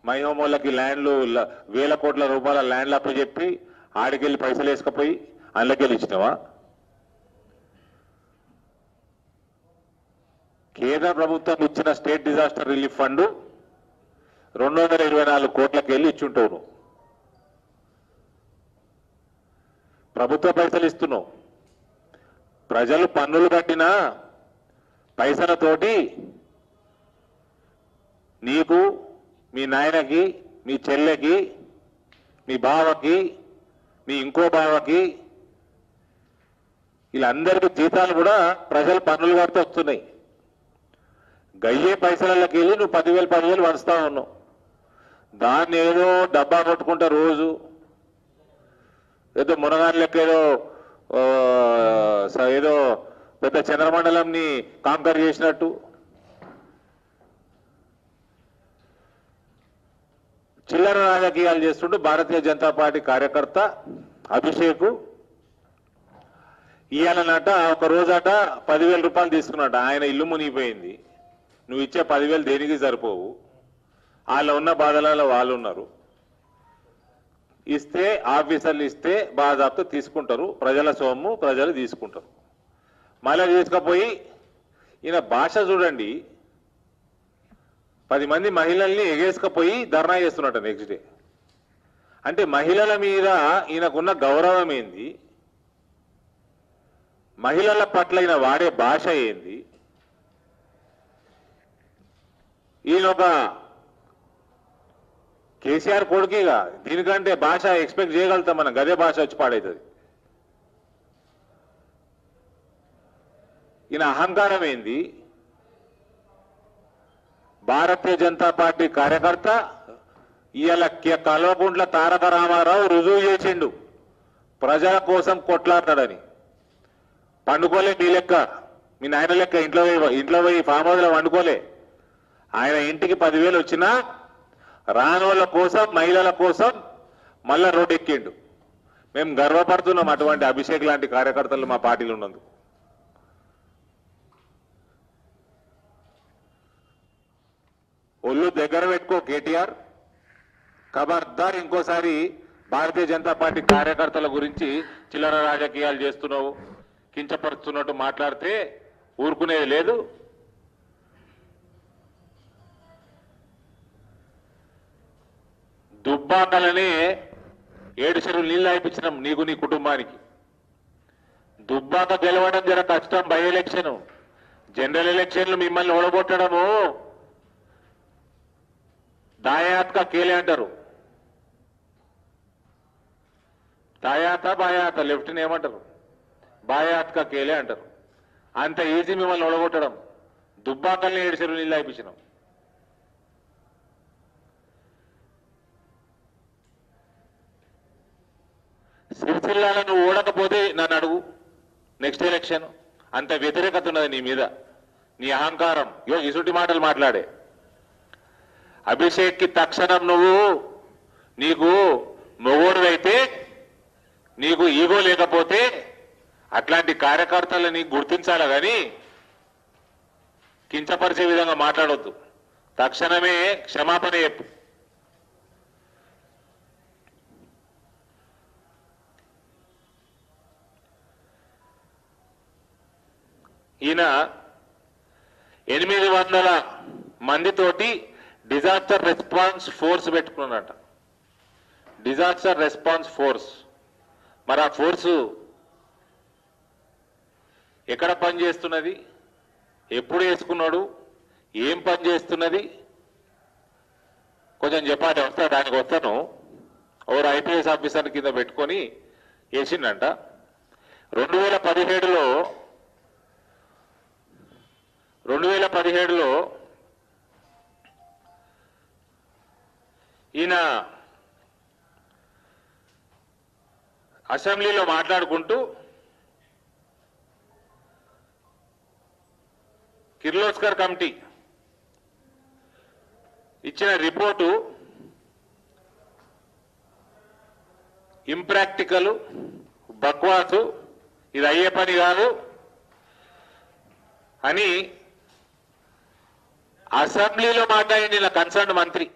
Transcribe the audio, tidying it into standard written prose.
మైహోమోళ్ళకి ల్యాండ్లు వేల కోట్ల రూపాయల ల్యాండ్లు అప్పచెప్పి ఆడికెళ్ళి పైసలు వేసుకపోయి అందులోకెళ్ళి ఇచ్చినావా? కేంద్ర ప్రభుత్వం ఇచ్చిన స్టేట్ డిజాస్టర్ రిలీఫ్ ఫండ్ 224 కోట్లకి వెళ్ళి ఇచ్చుంటావు. ప్రభుత్వ పైసలు ఇస్తున్నావు. ప్రజలు పన్నులు కట్టిన పైసలతోటి నీకు, మీ నాయనకి, మీ చెల్లెకి, మీ బావకి, మీ ఇంకో బావకి, వీళ్ళందరికీ జీతాలు కూడా ప్రజలు పన్నులు కడితే వస్తున్నాయి. గయ్యే పైసలకి వెళ్ళి నువ్వు 10,000 వరుస్తా ఉన్నావు. దాన్ని ఏదో డబ్బా కొట్టుకుంటా రోజు ఏదో మునగాని లెక్క ఏదో పెద్ద చంద్రమండలంని కాంపేర్ చేసినట్టు చిల్లర రాజకీయాలు చేస్తుంటూ భారతీయ జనతా పార్టీ కార్యకర్త అభిషేక్ ఇయ్యాలన్నట ఒక రోజట 10,000 రూపాయలు తీసుకున్నట. ఆయన ఇల్లు మునిగిపోయింది. నువ్వు ఇచ్చే 10,000 దేనికి సరిపోవు. వాళ్ళ ఉన్న బాధలలో వాళ్ళు ఉన్నారు. ఇస్తే ఆఫీసర్లు ఇస్తే బాధాప్తో తీసుకుంటారు. ప్రజల సొమ్ము ప్రజలు తీసుకుంటారు. మళ్ళీ తీసుకుపోయి ఈయన భాష చూడండి. 10 మంది మహిళల్ని ఎగేసుకపోయి ధర్నా చేస్తున్నట్ట నెక్స్ట్ డే. అంటే మహిళల మీద ఈయనకున్న గౌరవం ఏంది, మహిళల పట్ల ఈయన వాడే భాష ఏంది? ఈయన ఒక కేసీఆర్ కొడుకుగా దీనికంటే భాష ఎక్స్పెక్ట్ చేయగలుగుతాం మనం. గదే భాష వచ్చి పాడవుతుంది. ఈయన అహంకారం ఏంది? భారతీయ జనతా పార్టీ కార్యకర్త ఇవాళ కల్వకుంట్ల తారక రామారావు రుజువు చేసిండు ప్రజల కోసం కొట్లాడతాడని. పండుకోలే నీ లెక్క, మీ నాయన లెక్క ఇంట్లో పోయి ఫామ్ హౌస్లో వండుకోలే. ఆయన ఇంటికి 10,000 వచ్చినా రానోళ్ళ కోసం, మహిళల కోసం మళ్ళా రోడ్డు ఎక్కిండు. మేము గర్వపడుతున్నాం అటువంటి అభిషేక్ లాంటి కార్యకర్తలు మా పార్టీలో ఉన్నందుకు. ఒళ్ళు దగ్గర పెట్టుకో కేటీఆర్. ఖబర్దార్ ఇంకోసారి భారతీయ జనతా పార్టీ కార్యకర్తల గురించి చిల్లర రాజకీయాలు చేస్తున్నావు, కించపరుస్తున్నట్టు మాట్లాడితే ఊరుకునేది లేదు. దుబ్బాకలనే 7 చెరువులు నీళ్ళు అయిపించినాం నీకు, నీ కుటుంబానికి. దుబ్బాక గెలవడం జర కష్టం. బై ఎలక్షన్, జనరల్ ఎలక్షన్లు మిమ్మల్ని ఓడగొట్టడము దాయాత్క కేలే అంటారు. దాయాత బాయాత లెఫ్ట్ని ఏమంటారు? బాయాత్క కేలే అంటారు. అంత ఈజీ మిమ్మల్ని ఓడగొట్టడం. దుబ్బాకల్ని 7 చెరువులు నీళ్ళు అయిపించినాం. సిరిసిల్లాలో నువ్వు ఓడకపోతే నన్ను అడుగు. నెక్స్ట్ ఎలక్షన్ అంత వ్యతిరేకత ఉన్నది నీ మీద, నీ అహంకారం. ఇసుటి మాటలు మాట్లాడే అభిషేక్కి తక్షణం నీకు మొగోడువైతే, నీకు ఈగో లేకపోతే అట్లాంటి కార్యకర్తలని గుర్తించాలి కానీ కించపరిచే విధంగా మాట్లాడొద్దు. తక్షణమే క్షమాపణ చెప్పు. ఈయన 800 మందితోటి డిజాస్టర్ రెస్పాన్స్ ఫోర్స్ పెట్టుకున్నట. Disaster response force. మరి ఆ ఫోర్సు ఎక్కడ పనిచేస్తున్నది, ఎప్పుడు వేసుకున్నాడు, ఏం పని చేస్తున్నది కొంచెం చెప్పాలి. దానికి వస్తాను. ఓరు ఐపీఎస్ ఆఫీసర్ కింద పెట్టుకొని వేసిండంట. 2017లో ఈయన అసెంబ్లీలో మాట్లాడుకుంటూ కిర్లోస్కర్ కమిటీ ఇచ్చిన రిపోర్టు ఇంప్రాక్టికల్, బక్వాసు, ఇది అయ్యే పని కాదు అని అసెంబ్లీలో మాట్లాడింది కన్సర్న్ మంత్రి.